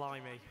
Blimey.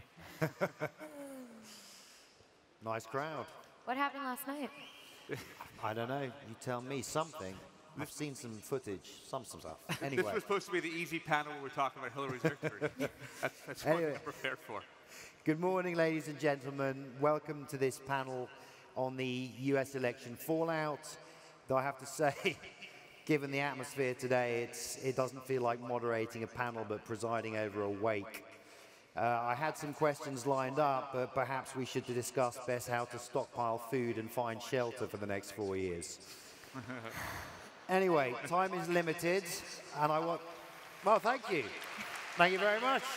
Nice crowd. What happened last night? I don't know. You tell me something. I've seen some footage, some stuff. This Anyway, was supposed to be the easy panel where we're talking about Hillary's victory. That's what Anyway. I'm prepared for. good morning, ladies and gentlemen. Welcome to this panel on the US election fallout. Though I have to say, given the atmosphere today, it doesn't feel like moderating a panel, but presiding over a wake. I had some questions lined up, but perhaps we should discuss best how to stockpile food and find shelter for the next 4 years. Anyway, time is limited, and I want... Well, thank you. Thank you very much.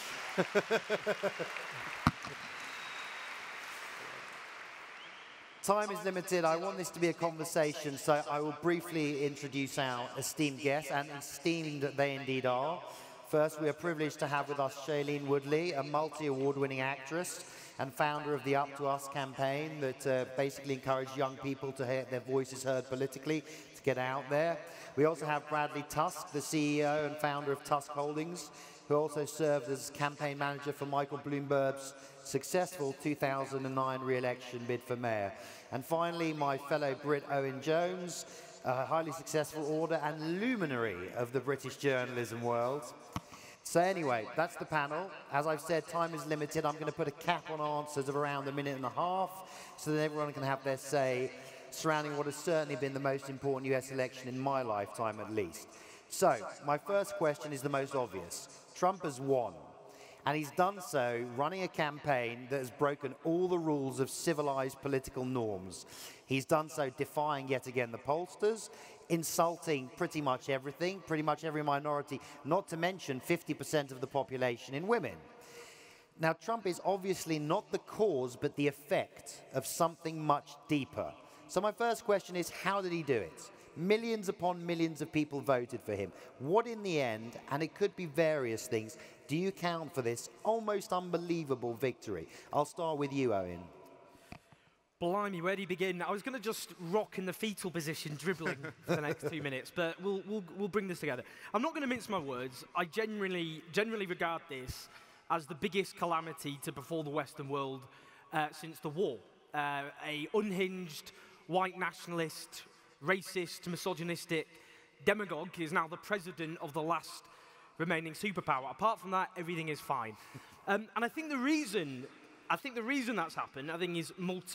Time is limited. I want this to be a conversation, so I will briefly introduce our esteemed guests, and esteemed that they indeed are. First, we are privileged to have with us Shailene Woodley, a multi-award-winning actress and founder of the Up to Us campaign that basically encouraged young people to hear their voices heard politically, to get out there. We also have Bradley Tusk, the CEO and founder of Tusk Holdings, who also served as campaign manager for Michael Bloomberg's successful 2009 re-election bid for mayor. And finally, my fellow Brit Owen Jones, a highly successful author and luminary of the British journalism world. So anyway, that's the panel. As I've said, time is limited. I'm going to put a cap on answers of around a minute and a half so that everyone can have their say surrounding what has certainly been the most important US election in my lifetime at least. So, my first question is the most obvious. Trump has won, and he's done so running a campaign that has broken all the rules of civilized political norms. He's done so defying yet again the pollsters, insulting pretty much everything, pretty much every minority, not to mention 50% of the population in women. Now, Trump is obviously not the cause, but the effect of something much deeper. So my first question is, how did he do it? Millions upon millions of people voted for him. What in the end, and it could be various things, do you count for this almost unbelievable victory? I'll start with you, Owen. Blimey, where do you begin? I was going to just rock in the fetal position, dribbling for the next 2 minutes, but we'll bring this together. I'm not going to mince my words. I generally regard this as the biggest calamity to befall the Western world since the war. A unhinged, white nationalist, racist, misogynistic demagogue is now the president of the last remaining superpower. Apart from that, everything is fine. And I think the reason that's happened, is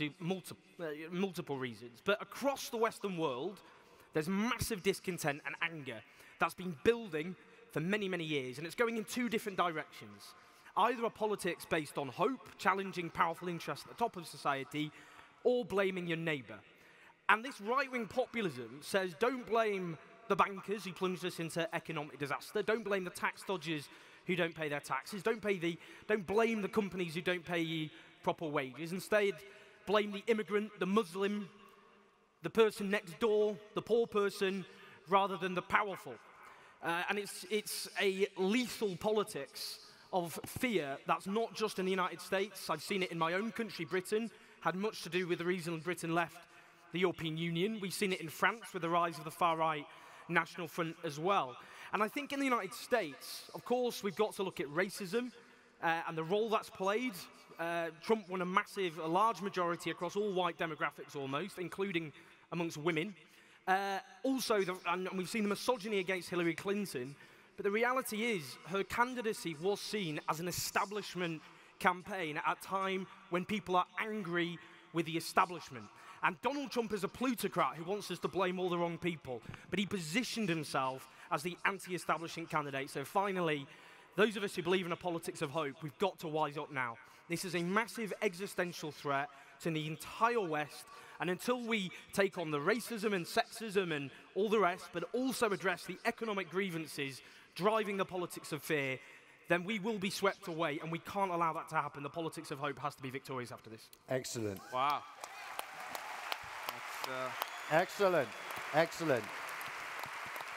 multiple reasons. But across the Western world, there's massive discontent and anger that's been building for many, many years. And it's going in two different directions. Either a politics based on hope, challenging powerful interests at the top of society, or blaming your neighbor. And this right-wing populism says, don't blame the bankers who plunged us into economic disaster. Don't blame the tax dodgers who don't pay their taxes. Don't blame the companies who don't pay you proper wages. Instead, blame the immigrant, the Muslim, the person next door, the poor person, rather than the powerful. And it's a lethal politics of fear that's not just in the United States. I've seen it in my own country, Britain. Had much to do with the reason Britain left the European Union. We've seen it in France with the rise of the far-right National Front as well. And I think in the United States, of course, we've got to look at racism and the role that's played. Trump won a large majority across all white demographics almost, including amongst women. Also, and we've seen the misogyny against Hillary Clinton, but the reality is her candidacy was seen as an establishment campaign at a time when people are angry with the establishment. And Donald Trump is a plutocrat who wants us to blame all the wrong people, but he positioned himself as the anti-establishment candidate. So finally, those of us who believe in a politics of hope, we've got to wise up now. This is a massive existential threat to the entire West, and until we take on the racism and sexism and all the rest, but also address the economic grievances driving the politics of fear, then we will be swept away, and we can't allow that to happen. The politics of hope has to be victorious after this. Excellent. Wow. Excellent. Excellent.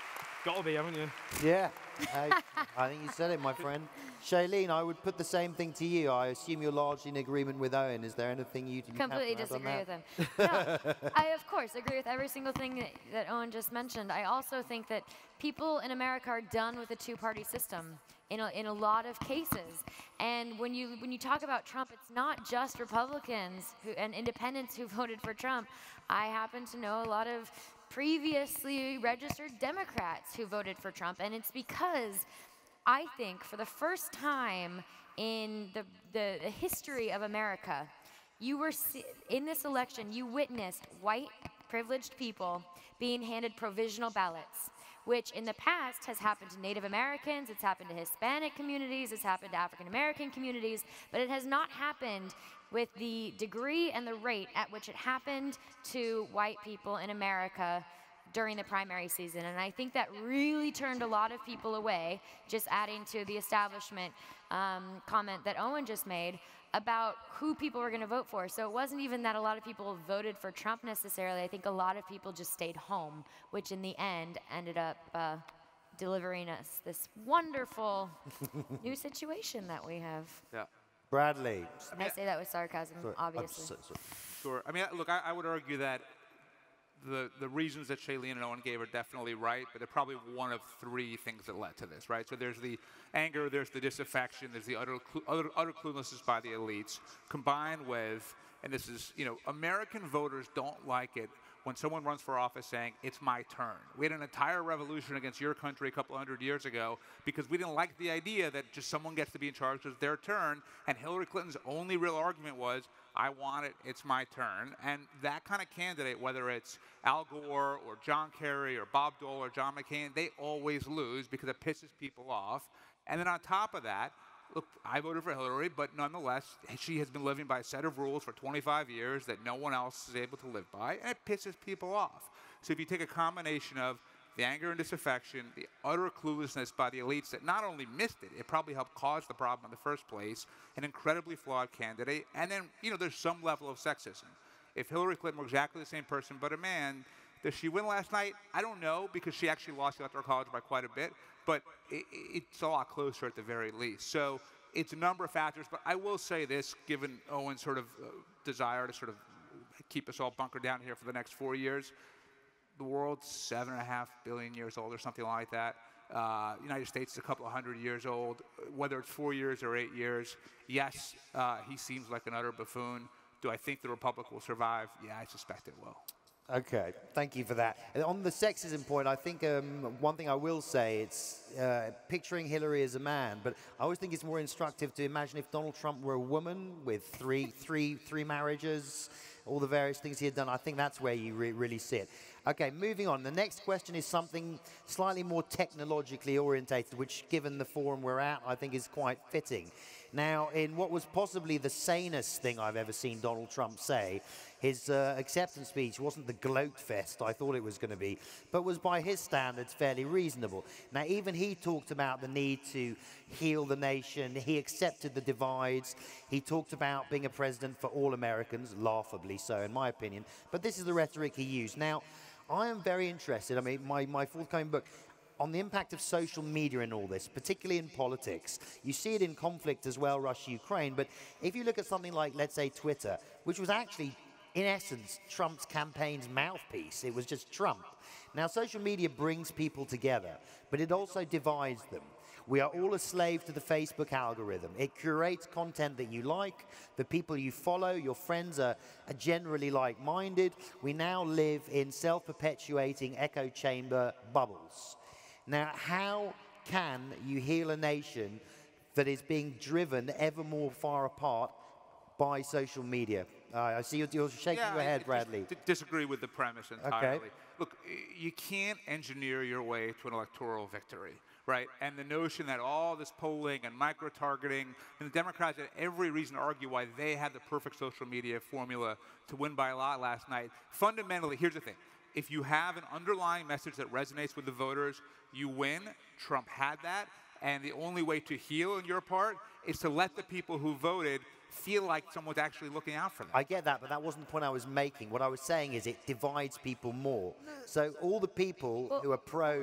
got to be, haven't you? Yeah, I think you said it, my friend. Shailene, I would put the same thing to you. I assume you're largely in agreement with Owen. Is there anything you completely disagree with him? No, I of course agree with every single thing that Owen just mentioned. I also think that people in America are done with the two-party system in a lot of cases. And when you talk about Trump, it's not just Republicans and independents who voted for Trump. I happen to know a lot of previously registered Democrats who voted for Trump, and it's because I think for the first time in the history of America, in this election, you witnessed white privileged people being handed provisional ballots, which in the past has happened to Native Americans, it's happened to Hispanic communities, it's happened to African American communities, but it has not happened with the degree and the rate at which it happened to white people in America during the primary season. And I think that really turned a lot of people away, just adding to the establishment comment that Owen just made about who people were going to vote for. So it wasn't even that a lot of people voted for Trump necessarily. I think a lot of people just stayed home, which in the end ended up delivering us this wonderful new situation that we have. Yeah. Bradley. I say that with sarcasm, obviously. Sorry. Sure. I mean, look, I would argue that the reasons that Shailene and Owen gave are definitely right, but they're probably one of three things that led to this, right? So there's the anger, there's the disaffection, there's the utter cluelessness by the elites, combined with, and this is, American voters don't like it when someone runs for office saying, it's my turn. We had an entire revolution against your country a couple hundred years ago because we didn't like the idea that just someone gets to be in charge because it's their turn, and Hillary Clinton's only real argument was, I want it, it's my turn. And that kind of candidate, whether it's Al Gore or John Kerry or Bob Dole or John McCain, they always lose because it pisses people off. And then on top of that, look, I voted for Hillary, but nonetheless, she has been living by a set of rules for 25 years that no one else is able to live by, and it pisses people off. So if you take a combination of the anger and disaffection, the utter cluelessness by the elites that not only missed it, it probably helped cause the problem in the first place, an incredibly flawed candidate, and then, there's some level of sexism. If Hillary Clinton were exactly the same person but a man, does she win last night? I don't know, because she actually lost the Electoral College by quite a bit, but it's a lot closer at the very least. So it's a number of factors, but I will say this, given Owen's sort of desire to sort of keep us all bunkered down here for the next 4 years, the world's 7.5 billion years old or something like that. United States is a couple of hundred years old. Whether it's 4 years or 8 years, yes, he seems like an utter buffoon. Do I think the Republic will survive? Yeah, I suspect it will. Okay, thank you for that. And on the sexism point, I think one thing I will say, it's picturing Hillary as a man, but I always think it's more instructive to imagine if Donald Trump were a woman with three marriages, all the various things he had done. I think that's where you really see it. Okay, moving on. The next question is something slightly more technologically orientated, which, given the forum we're at, I think is quite fitting. Now, in what was possibly the sanest thing I've ever seen Donald Trump say, his acceptance speech wasn't the gloat fest I thought it was going to be, but was by his standards fairly reasonable. Now, even he talked about the need to heal the nation. He accepted the divides. He talked about being a president for all Americans, laughably so, in my opinion. But this is the rhetoric he used. Now, I am very interested, I mean, my forthcoming book, on the impact of social media in all this, particularly in politics. You see it in conflict as well, Russia-Ukraine, but if you look at something like, let's say, Twitter, which was actually, in essence, Trump's campaign's mouthpiece. It was just Trump. Now, social media brings people together, but it also divides them. We are all a slave to the Facebook algorithm. It curates content that you like, the people you follow, your friends are generally like-minded. We now live in self-perpetuating echo chamber bubbles. Now, how can you heal a nation that is being driven ever more far apart by social media? I see you're shaking your head, Bradley. Disagree with the premise entirely. Okay. Look, you can't engineer your way to an electoral victory, right? And the notion that all this polling and micro-targeting, and the Democrats had every reason to argue why they had the perfect social media formula to win by a lot last night. Fundamentally, here's the thing. If you have an underlying message that resonates with the voters, you win. Trump had that. And the only way to heal on your part is to let the people who voted feel like someone's actually looking out for them. I get that, but that wasn't the point I was making. What I was saying is it divides people more. So all the people who are pro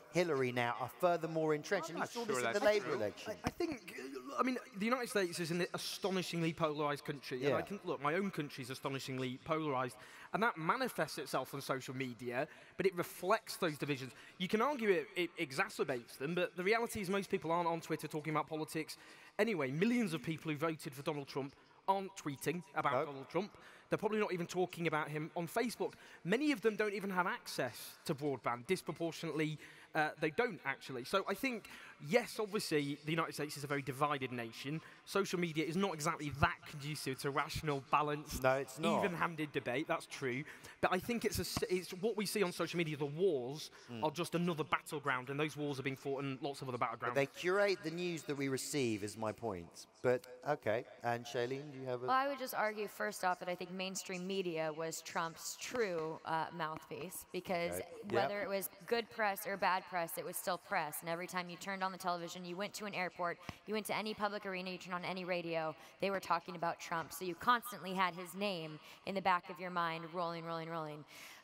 Hillary now are furthermore entrenched. And you saw this in the Labour election. I think, I mean, the United States is an astonishingly polarised country. Yeah. And I can, look, my own country is astonishingly polarised. And that manifests itself on social media, but it reflects those divisions. You can argue it exacerbates them, but the reality is most people aren't on Twitter talking about politics. Anyway, millions of people who voted for Donald Trump aren't tweeting about Donald Trump. They're probably not even talking about him on Facebook. Many of them don't even have access to broadband. Disproportionately, they don't, actually. So I think, yes, obviously, the United States is a very divided nation. Social media is not exactly that conducive to rational, balanced, even-handed debate. That's true. But I think it's what we see on social media, the wars, are just another battleground, and those wars are being fought in lots of other battlegrounds. But they curate the news that we receive, is my point. But, OK. And Shailene, do you have a... Well, I would just argue, first off, that I think mainstream media was Trump's true mouthpiece, because whether it was good press or bad press, it was still press. And every time you turned on the television, you went to an airport, you went to any public arena, you turned on any radio, they were talking about Trump. So you constantly had his name in the back of your mind, rolling, rolling, rolling.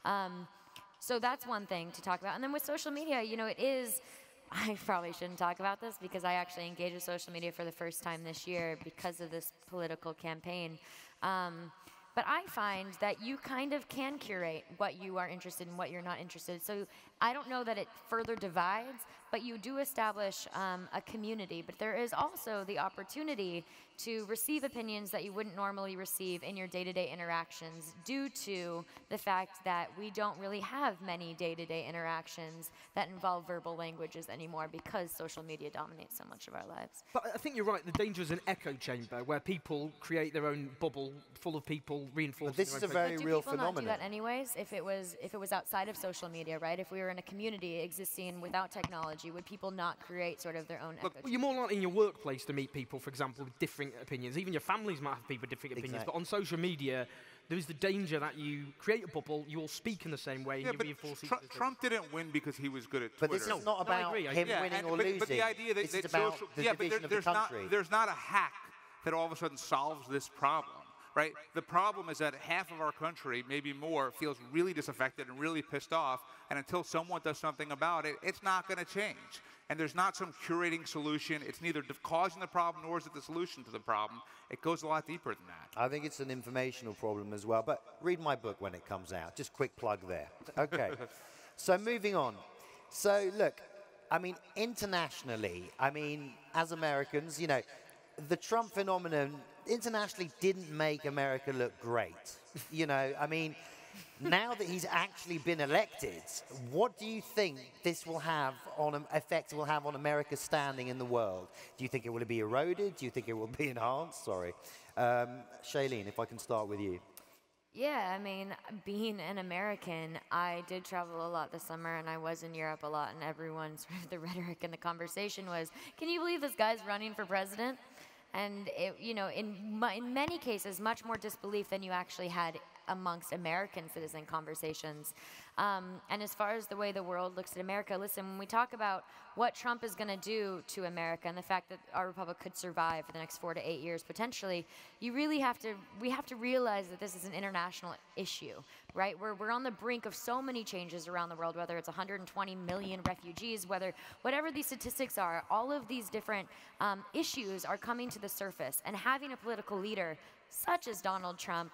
So that's one thing to talk about. And then with social media, you know, it is... I probably shouldn't talk about this because I actually engaged with social media for the first time this year because of this political campaign. But I find that you kind of can curate what you are interested in, what you're not interested in. So I don't know that it further divides, but you do establish a community. But there is also the opportunity to receive opinions that you wouldn't normally receive in your day-to-day interactions due to the fact that we don't really have many day-to-day interactions that involve verbal languages anymore because social media dominates so much of our lives. But I think you're right. The danger is an echo chamber where people create their own bubble full of people reinforcing. But this is a very real phenomenon. Do people not do that anyways? If it was outside of social media, right? If we were in a community existing without technology, would people not create sort of their own echo chamber? Well, you're more likely in your workplace to meet people, for example, with different opinions. Even your families might have people with different opinions. But on social media, there is the danger that you create a bubble, you all speak in the same way, and you reinforce each other. Trump didn't win because he was good at Twitter. But this is not about him winning or losing. But the idea that this is about the division of the country. There's not a hack that all of a sudden solves this problem. Right? The problem is that half of our country, maybe more, feels really disaffected and really pissed off, and until someone does something about it, it's not going to change. And there's not some curating solution. It's neither causing the problem nor is it the solution to the problem. It goes a lot deeper than that. I think it's an informational problem as well, but read my book when it comes out. Just quick plug there. Okay. So moving on. So look, I mean, internationally, I mean, as Americans, you know, the Trump phenomenon internationally didn't make America look great. You know, I mean, now that he's actually been elected, what do you think this will have on effect it will have on America's standing in the world? Do you think it will be eroded? Do you think it will be enhanced? Sorry. Shailene, if I can start with you. Yeah, I mean, being an American, I did travel a lot this summer, and I was in Europe a lot, and everyone's sort of the rhetoric in the conversation was, can you believe this guy's running for president? And, it, you know, in many cases, much more disbelief than you actually had amongst American citizen conversations. And as far as the way the world looks at America, listen, when we talk about what Trump is going to do to America and the fact that our republic could survive for the next 4 to 8 years potentially, we have to realize that this is an international issue, right? We're on the brink of so many changes around the world, whether it's 120 million refugees, whatever these statistics are, all of these different issues are coming to the surface. And having a political leader such as Donald Trump,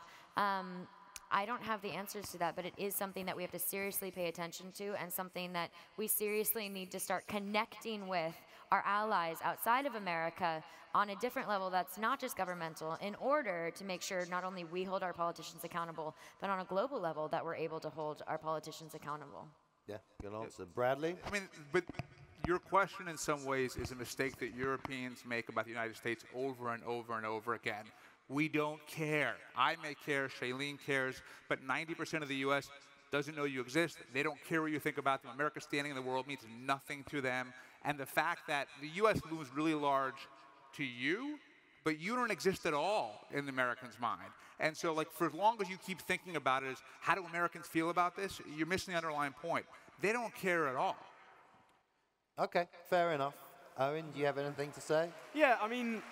I don't have the answers to that, but it is something that we have to seriously pay attention to and something that we seriously need to start connecting with our allies outside of America on a different level that's not just governmental in order to make sure not only we hold our politicians accountable, but on a global level that we're able to hold our politicians accountable. Yeah, good answer. Bradley? I mean, but your question in some ways is a mistake that Europeans make about the United States over and over and over again. We don't care. I may care, Shailene cares, but 90% of the U.S. doesn't know you exist. They don't care what you think about them. America's standing in the world means nothing to them. And the fact that the U.S. looms really large to you, but you don't exist at all in the Americans' mind. And so, like, for as long as you keep thinking about it as, how do Americans feel about this? You're missing the underlying point. They don't care at all. Okay, fair enough. Owen, do you have anything to say? Yeah, I mean,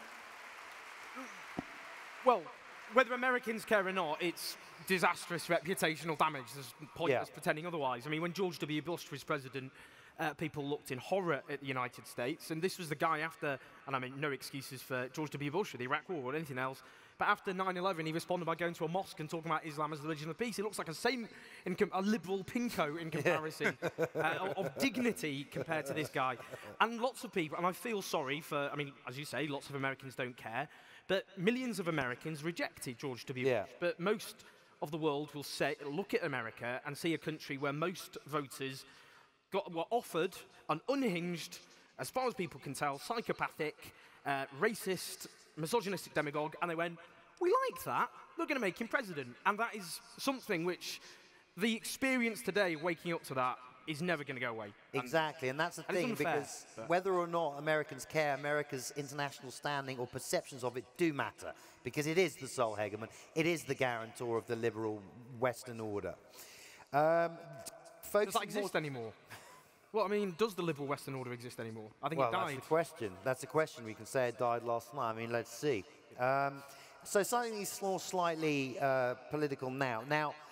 well, whether Americans care or not, it's disastrous reputational damage. There's pointless pretending otherwise. I mean, when George W. Bush was president, People looked in horror at the United States, and this was the guy after, and I mean no excuses for George W. Bush or the Iraq War or anything else, but after 9/11 he responded by going to a mosque and talking about Islam as the religion of peace. He looks like a saint, a liberal pinko in comparison, of dignity compared to this guy. And lots of people, and I feel sorry for, I mean, as you say, lots of Americans don't care, but millions of Americans rejected George W. Bush, but most of the world will look at America and see a country where most voters were offered an unhinged, as far as people can tell, psychopathic, racist, misogynistic demagogue, and they went, we like that, we're going to make him president. And that is something which the experience today, waking up to that, is never going to go away. Exactly, and that's the thing, because whether or not Americans care, America's international standing or perceptions of it do matter, because it is the sole hegemon, it is the guarantor of the liberal Western order. Does that exist anymore? Well, I mean, does the liberal Western order exist anymore? I think it died. That's the question. That's the question. We can say it died last night. I mean, let's see. So something is more slightly political now.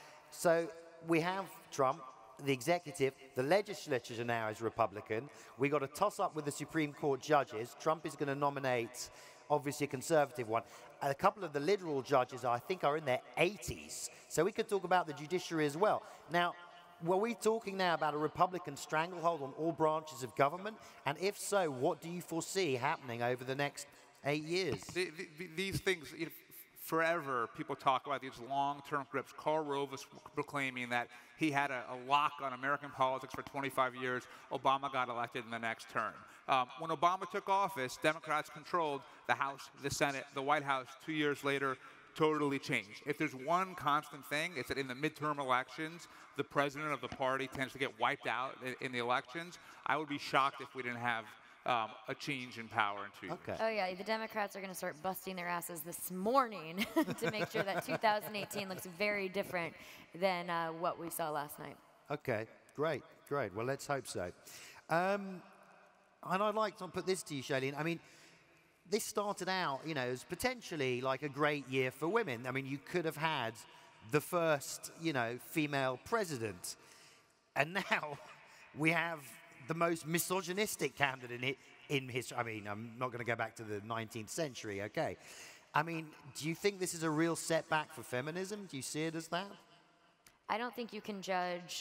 So we have Trump, the executive. The legislature now is Republican. We got a toss-up with the Supreme Court judges. Trump is going to nominate, obviously, a conservative one. And a couple of the liberal judges, I think, are in their 80s. So we could talk about the judiciary as well. Now, were we talking now about a Republican stranglehold on all branches of government? And if so, what do you foresee happening over the next 8 years? These things, forever, people talk about these long-term grips. Karl Rove was proclaiming that he had a lock on American politics for 25 years. Obama got elected in the next term. When Obama took office, Democrats controlled the House, the Senate, the White House. 2 years later, totally changed. If there's one constant thing, it's that in the midterm elections, the president of the party tends to get wiped out in the elections. I would be shocked if we didn't have a change in power in 2 years. Oh yeah, the Democrats are going to start busting their asses this morning to make sure that 2018 looks very different than what we saw last night. Okay, great. Well, let's hope so. And I'd like to put this to you, Shailene. I mean, this started out, as potentially like a great year for women. I mean, you could have had the first, female president. And now we have the most misogynistic candidate in history. I mean, I'm not going to go back to the 19th century, okay. I mean, do you think this is a real setback for feminism? Do you see it as that? I don't think you can judge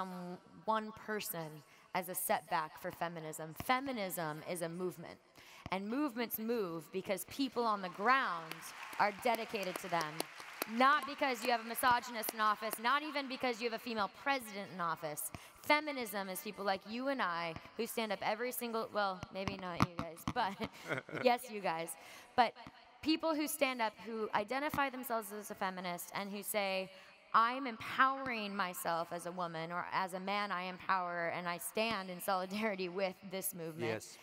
one person as a setback for feminism. Feminism is a movement. And movements move because people on the ground are dedicated to them. Not because you have a misogynist in office, not even because you have a female president in office. Feminism is people like you and I who stand up every single, well, maybe not you guys, but yes, you guys. But people who stand up, who identify themselves as a feminist and who say, I'm empowering myself as a woman, or as a man I empower and I stand in solidarity with this movement. Yes.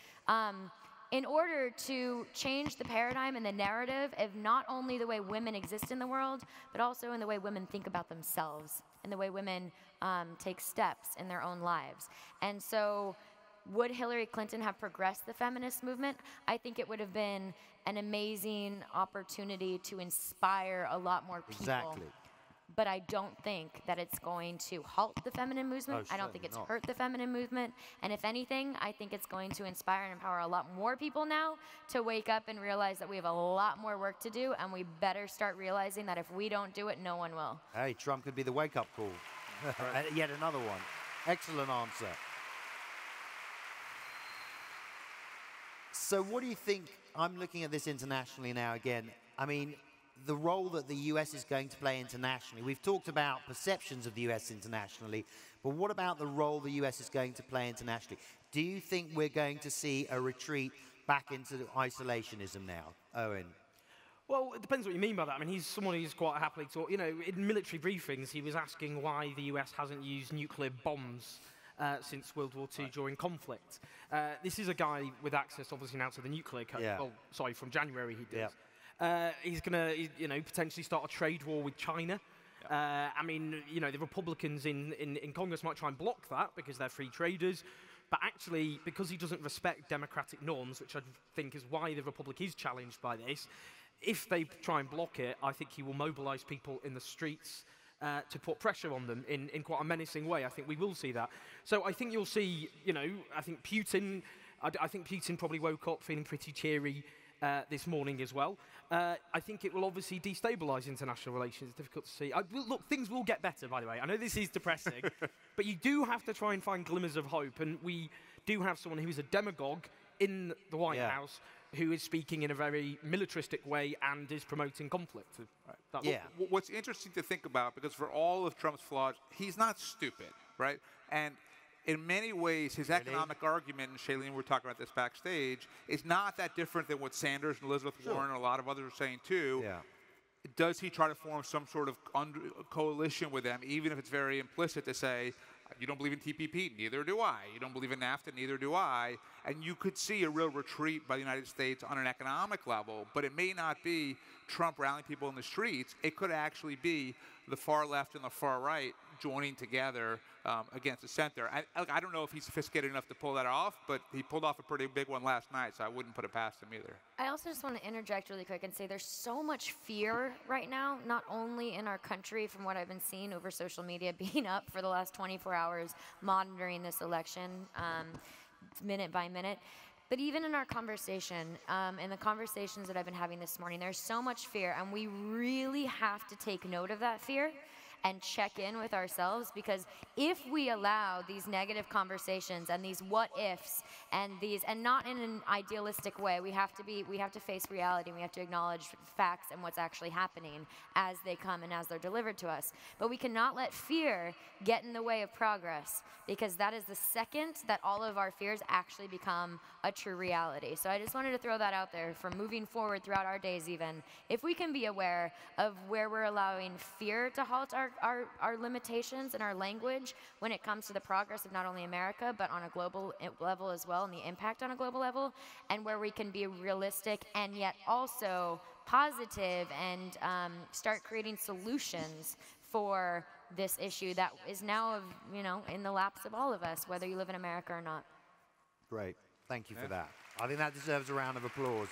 In order to change the paradigm and the narrative of not only the way women exist in the world, but also in the way women think about themselves and the way women take steps in their own lives. And so would Hillary Clinton have progressed the feminist movement? I think it would have been an amazing opportunity to inspire a lot more people. Exactly. But I don't think that it's going to halt the feminine movement. I don't think it's hurt the feminine movement. And if anything, I think it's going to inspire and empower a lot more people now to wake up and realize that we have a lot more work to do, and we better start realizing that if we don't do it, no one will. Hey, Trump could be the wake-up call. Yet another one. Excellent answer. So what do you think, I'm looking at this internationally now again, I mean, the role that the US is going to play internationally. We've talked about perceptions of the US internationally, but what about the role the US is going to play internationally? Do you think we're going to see a retreat back into isolationism now, Owen? Well, it depends what you mean by that. I mean, he's someone who's quite happily taught, in military briefings, he was asking why the US hasn't used nuclear bombs since World War II during conflict. This is a guy with access, obviously, now to the nuclear code. Yeah. Well, sorry, from January he did. Yeah. He's going to, potentially start a trade war with China. Yeah. I mean, the Republicans in Congress might try and block that because they're free traders. But actually, because he doesn't respect democratic norms, which I think is why the Republic is challenged by this, if they try and block it, I think he will mobilize people in the streets to put pressure on them in quite a menacing way. I think we will see that. So I think you'll see, I think Putin, I think Putin probably woke up feeling pretty cheery this morning as well. I think it will obviously destabilise international relations. It's difficult to see. Look, things will get better, by the way. I know this is depressing, but you do have to try and find glimmers of hope. And we do have someone who's a demagogue in the White House who is speaking in a very militaristic way and is promoting conflict. Right. What's interesting to think about, because for all of Trump's flaws, he's not stupid, right? And in many ways, his economic argument, and Shailene, we're talking about this backstage, is not that different than what Sanders and Elizabeth Warren and a lot of others are saying too. Yeah. Does he try to form some sort of coalition with them, even if it's very implicit to say, you don't believe in TPP, neither do I. You don't believe in NAFTA, neither do I. And you could see a real retreat by the United States on an economic level, but it may not be Trump rallying people in the streets. It could actually be the far left and the far right joining together against the center. I don't know if he's sophisticated enough to pull that off, but he pulled off a pretty big one last night, so I wouldn't put it past him either. I also just want to interject really quick and say there's so much fear right now, not only in our country from what I've been seeing over social media, being up for the last 24 hours, monitoring this election minute by minute, but even in our conversation, and the conversations that I've been having this morning, there's so much fear, and we really have to take note of that fear and check in with ourselves, because if we allow these negative conversations and these what ifs and not in an idealistic way, we have to face reality, and we have to acknowledge facts and what's actually happening as they come and as they're delivered to us. But we cannot let fear get in the way of progress, because that is the second that all of our fears actually become a true reality. So I just wanted to throw that out there for moving forward throughout our days even. If we can be aware of where we're allowing fear to halt our limitations and our language when it comes to the progress of not only America, but on a global level as well, and the impact on a global level, and where we can be realistic and yet also positive and start creating solutions for this issue that is now, in the laps of all of us, whether you live in America or not. Great. Thank you for that. I think that deserves a round of applause.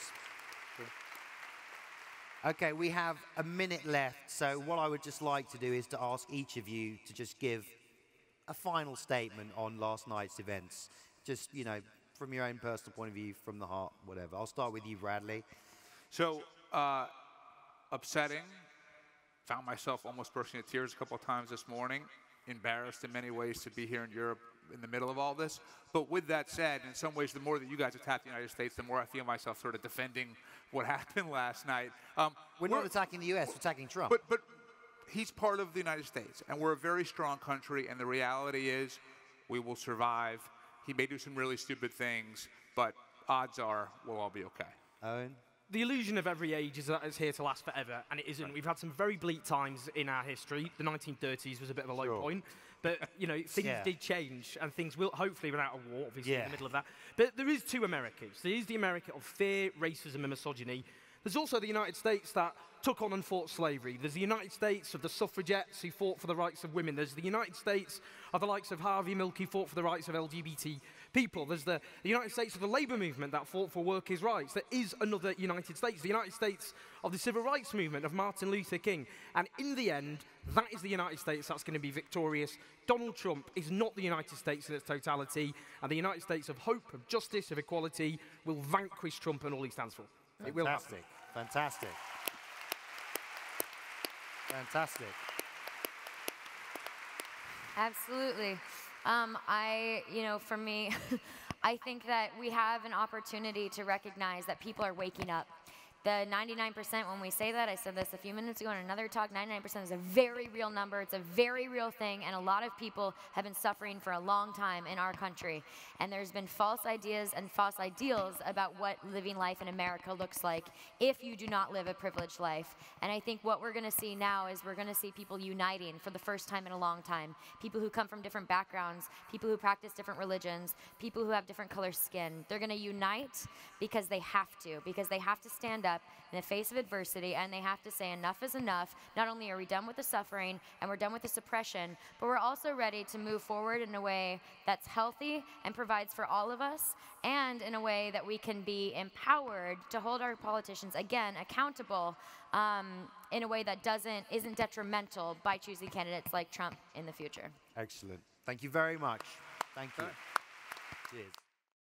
Okay, we have a minute left, so what I would just like to do is to ask each of you to just give a final statement on last night's events. Just, from your own personal point of view, from the heart, whatever. I'll start with you, Bradley. So, upsetting. Found myself almost bursting into tears a couple of times this morning. Embarrassed in many ways to be here in Europe in the middle of all this. But with that said, in some ways, the more that you guys attack the United States, the more I feel myself sort of defending what happened last night. We're not attacking the U.S., we're attacking Trump. But he's part of the United States, and we're a very strong country, and the reality is we will survive. He may do some really stupid things, but odds are we'll all be okay. Owen? The illusion of every age is that it's here to last forever, and it isn't. Right. We've had some very bleak times in our history. The 1930s was a bit of a low point, but things did change, and things will hopefully run out of war, obviously, in the middle of that. But there is two Americas. There is the America of fear, racism, and misogyny. There's also the United States that took on and fought slavery. There's the United States of the suffragettes who fought for the rights of women. There's the United States of the likes of Harvey Milk who fought for the rights of LGBT people. There's the United States of the labor movement that fought for workers' rights. There is another United States, the United States of the civil rights movement of Martin Luther King. And in the end, that is the United States that's going to be victorious. Donald Trump is not the United States in its totality, and the United States of hope, of justice, of equality will vanquish Trump and all he stands for. Fantastic. It will happen. Fantastic. Fantastic. Absolutely. For me, I think that we have an opportunity to recognize that people are waking up. The 99%, when we say that, I said this a few minutes ago in another talk, 99% is a very real number. It's a very real thing, and a lot of people have been suffering for a long time in our country. And there's been false ideas and false ideals about what living life in America looks like if you do not live a privileged life. And I think what we're going to see now is we're going to see people uniting for the first time in a long time. People who come from different backgrounds, people who practice different religions, people who have different color skin. They're going to unite because they have to stand up up in the face of adversity, and they have to say enough is enough. Not only are we done with the suffering and we're done with the suppression, but we're also ready to move forward in a way that's healthy and provides for all of us, and in a way that we can be empowered to hold our politicians, again, accountable in a way that isn't detrimental by choosing candidates like Trump in the future. Excellent. Thank you very much. Thank you. Cheers.